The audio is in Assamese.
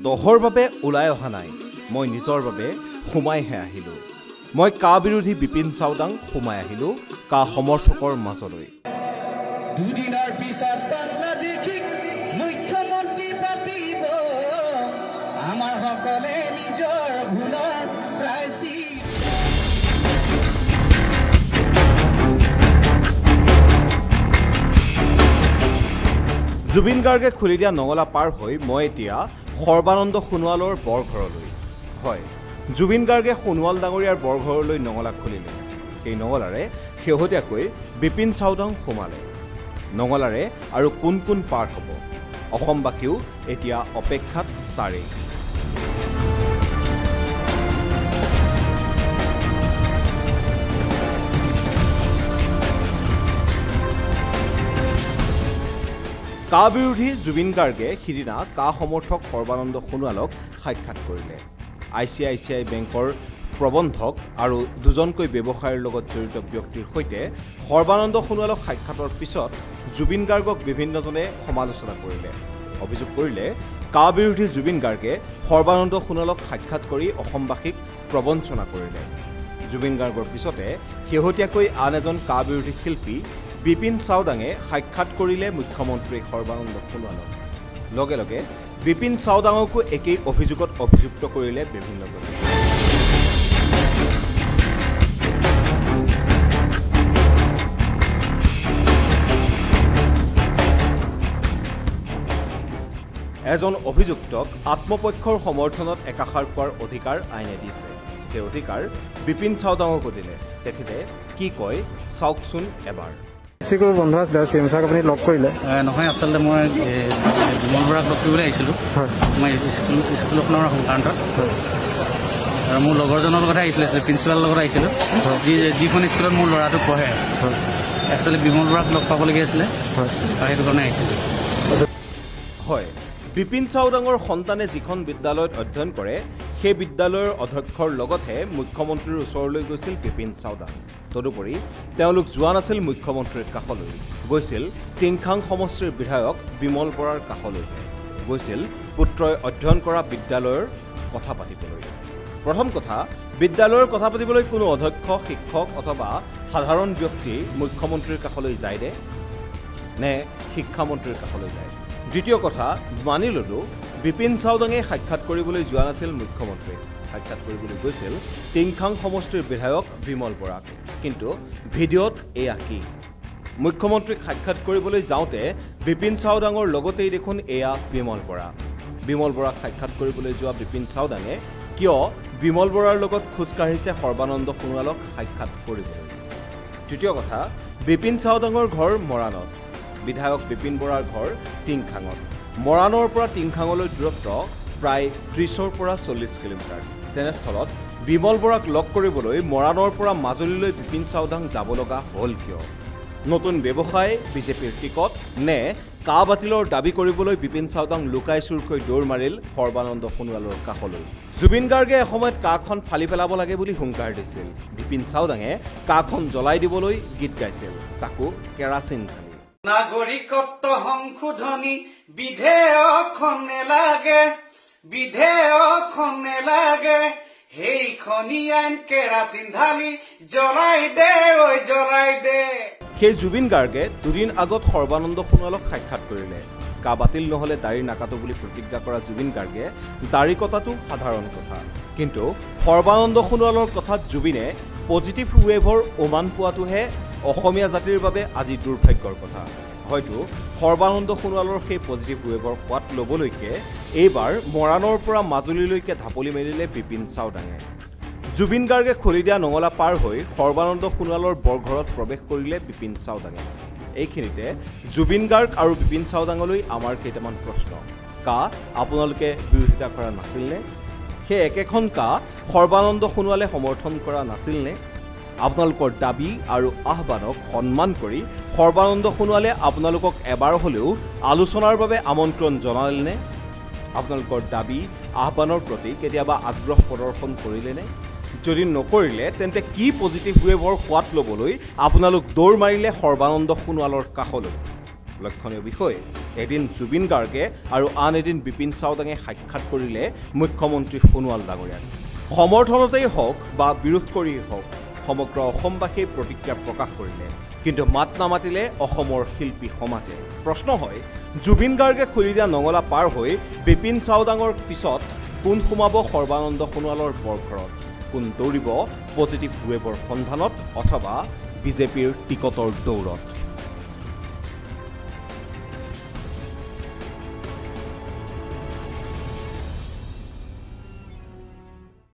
দহৰ বাবে ওলাই অহা নাই মই নিজৰ বাবে সোমাইহে আহিলো মই কা বিৰোধী বিপিন চাওদাং সোমাই আহিলো কা সমৰ্থকৰ মাজলৈ দুদিনৰ পিছত বাংলাদেশিক মুখ্যমন্ত্ৰী পাতিব আমাৰ সকলে নিজৰ ভুলৰ প্ৰায়শ্চিত জুবিন গাৰ্গে খুলি দিয়া নঙলা পাৰ হৈ মই এতিয়া সৰ্বানন্দ সোণোৱালৰ বৰঘৰলৈ হয় জুবিন গাৰ্গে সোণোৱাল ডাঙৰীয়াৰ বৰঘৰলৈ নঙলা খুলিলে এই নঙলাৰে শেহতীয়াকৈ বিপিন চাওদাং সোমালে নঙলাৰে আৰু কোন কোন পাৰ হ'ব অসমবাসীও এতিয়া অপেক্ষাত তাৰেই কা বিৰোধী জুবিন গাৰ্গে সিদিনা কা সমৰ্থক সৰ্বানন্দ সোণোৱালক সাক্ষাৎ কৰিলে ICICI বেংকৰ প্ৰবন্ধক আৰু দুজনকৈ ব্যৱসায়ৰ লগত জড়িত ব্যক্তিৰ সৈতে সৰ্বানন্দ সোণোৱালক সাক্ষাতৰ পিছত জুবিন গাৰ্গক বিভিন্নজনে সমালোচনা কৰিলে অভিযোগ কৰিলে কা বিৰোধী জুবিন গাৰ্গে সৰ্বানন্দ সোণোৱালক সাক্ষাৎ কৰি অসমবাসীক প্ৰবঞ্চনা কৰিলে জুবিন গাৰ্গৰ পিছতে শেহতীয়াকৈ আন এজন কা বিৰোধী শিল্পী বিপিন চাওদাঙে সাক্ষাৎ কৰিলে মুখ্যমন্ত্ৰী সৰ্বানন্দ সোণোৱালক লগে লগে বিপিন চাওদাঙকো একেই অভিযোগত অভিযুক্ত কৰিলে বিভিন্নজনে এজন অভিযুক্তক আত্মপক্ষৰ সমৰ্থনত একাষাৰ কোৱাৰ অধিকাৰ আইনে দিছে সেই অধিকাৰ বিপিন চাওদাঙকো দিলে তেখেতে কি কয় চাওকচোন এবাৰ স্কুল বন্ধ আছে চিএমছাক আপুনি লগ কৰিলে নহয় আচলতে মই বিমল বৰাক লগ কৰিবলৈ আহিছিলোঁ মই স্কুলখনৰ সংক্ৰান্তত আৰু মোৰ লগৰজনৰ লগত আহিছিলে প্ৰিন্সিপালৰ লগত আহিছিলোঁ যিখন স্কুলত মোৰ ল'ৰাটো পঢ়ে একচুৱেলি বিমল বৰাক লগ পাবলগীয়া আছিলে আৰু সেইটো কাৰণে আহিছিলোঁ হয় বিপিন চাওদাঙৰ সন্তানে যিখন বিদ্যালয়ত অধ্যয়ন কৰে সেই বিদ্যালয়ৰ অধ্যক্ষৰ লগতহে মুখ্যমন্ত্ৰীৰ ওচৰলৈ গৈছিল বিপিন চাওদাং তদুপৰি তেওঁলোক যোৱা নাছিল মুখ্যমন্ত্ৰীৰ কাষলৈ গৈছিল টিংখাং সমষ্টিৰ বিধায়ক বিমল বৰাৰ কাষলৈহে গৈছিল পুত্ৰই অধ্যয়ন কৰা বিদ্যালয়ৰ কথা পাতিবলৈ প্ৰথম কথা বিদ্যালয়ৰ কথা পাতিবলৈ কোনো অধ্যক্ষ শিক্ষক অথবা সাধাৰণ ব্যক্তি মুখ্যমন্ত্ৰীৰ কাষলৈ যায় নে শিক্ষামন্ত্ৰীৰ কাষলৈ যায় দ্বিতীয় কথা মানি ললো বিপিন চাওদাঙে সাক্ষাৎ কৰিবলৈ যোৱা নাছিল মুখ্যমন্ত্ৰীক সাক্ষাৎ কৰিবলৈ গৈছিল টিংখাং সমষ্টিৰ বিধায়ক বিমল বৰাক কিন্তু ভিডিঅ'ত এয়া কি মুখ্যমন্ত্ৰীক সাক্ষাৎ কৰিবলৈ যাওঁতে বিপিন চাওদাঙৰ লগতেই দেখোন এয়া বিমল বৰাক সাক্ষাৎ কৰিবলৈ যোৱা বিপিন চাওদাঙে কিয় বিমল বৰাৰ লগত খোজকাঢ়িছে সৰ্বানন্দ সোণোৱালক সাক্ষাৎ কৰিবলৈ তৃতীয় কথা বিপিন চাওদাঙৰ ঘৰ মৰাণত বিধায়ক বিপিন বৰাৰ ঘৰ টিংখাঙত মৰাণৰ পৰা টিংখাঙলৈ দূৰত্ব প্ৰায় 30ৰ পৰা 40 কিলোমিটাৰ তেনেস্থলত বিমল বৰাক লগ কৰিবলৈ মৰাণৰ পৰা মাজুলীলৈ বিপিন চাওদাং যাব লগা হ'ল কিয় নতুন ব্যৱসায় বিজেপিৰ টিকট নে কা বাতিলৰ দাবী কৰিবলৈ বিপিন চাওদাং লুকাই চুৰকৈ দৌৰ মাৰিল সৰ্বানন্দ সোণোৱালৰ কাষলৈ জুবিন গাৰ্গে এসময়ত কাখন ফালি পেলাব লাগে বুলি হুংকাৰ দিছিল বিপিন চাওদাঙে কাখন জ্বলাই দিবলৈ গীত গাইছিল তাকো কেৰাচিন ঢালি নাগৰিকত্ব সংশোধনী বিধেয়কখন নেলাগে সেইখনি আইন কেৰাচিন ঢালি জ্বলাই দে সেই জুবিন গাৰ্গে দুদিন আগত সৰ্বানন্দ সোণোৱালক সাক্ষাৎ কৰিলে কা বাতিল নহলে দাড়ি নাকাটো বুলি প্ৰতিজ্ঞা কৰা জুবিন গাৰ্গে দাড়ি কটাটো সাধাৰণ কথা কিন্তু সৰ্বানন্দ সোণোৱালৰ কথাত জুবিনে পজিটিভ ৱেভৰ ওমান পোৱাটোহে অসমীয়া জাতিৰ বাবে আজি দুৰ্ভাগ্যৰ কথা হয়তো সৰ্বানন্দ সোণোৱালৰ সেই পজিটিভ ৱেভৰ সোৱাদ ল'বলৈকে এইবাৰ মৰাণৰ পৰা মাজুলীলৈকে ঢাপলি মেলিলে বিপিন চাওদাঙে জুবিন গাৰ্গে খুলি দিয়া নঙলা পাৰ হৈ সৰ্বানন্দ সোণোৱালৰ বৰঘৰত প্ৰৱেশ কৰিলে বিপিন চাওদাঙে এইখিনিতে জুবিন গাৰ্গ আৰু বিপিন চাওদাঙলৈ আমাৰ কেইটামান প্ৰশ্ন কা আপোনালোকে বিৰোধিতা কৰা নাছিলনে সেই একেখন কা সৰ্বানন্দ সোণোৱালে সমৰ্থন কৰা নাছিলনে আপোনালোকৰ দাবী আৰু আহ্বানক সন্মান কৰি সৰ্বানন্দ সোণোৱালে আপোনালোকক এবাৰ হ'লেও আলোচনাৰ বাবে আমন্ত্ৰণ জনালেনে আপোনালোকৰ দাবী আহ্বানৰ প্ৰতি কেতিয়াবা আগ্ৰহ প্ৰদৰ্শন কৰিলেনে যদি নকৰিলে তেন্তে কি পজিটিভ ৱেভৰ সোৱাদ ল'বলৈ আপোনালোক দৌৰ মাৰিলে সৰ্বানন্দ সোণোৱালৰ কাষলৈ লক্ষণীয় বিষয় এদিন জুবিন গাৰ্গে আৰু আন এদিন বিপিন চাওডাঙে সাক্ষাৎ কৰিলে মুখ্যমন্ত্ৰী সোণোৱাল ডাঙৰীয়াক সমৰ্থনতেই হওক বা বিৰোধ কৰিয়েই হওক সমগ্ৰ অসমবাসীয়ে প্ৰতিক্ৰিয়া প্ৰকাশ কৰিলে কিন্তু মাত নামাতিলে অসমৰ শিল্পী সমাজে প্ৰশ্ন হয় জুবিন গাৰ্গে খুলি দিয়া নঙলা পাৰ হৈ বিপিন চাওডাঙৰ পিছত কোন সোমাব সৰ্বানন্দ সোণোৱালৰ বৰঘৰত কোন দৌৰিব পজিটিভ ৱেবৰ সন্ধানত অথবা বিজেপিৰ টিকটৰ দৌৰত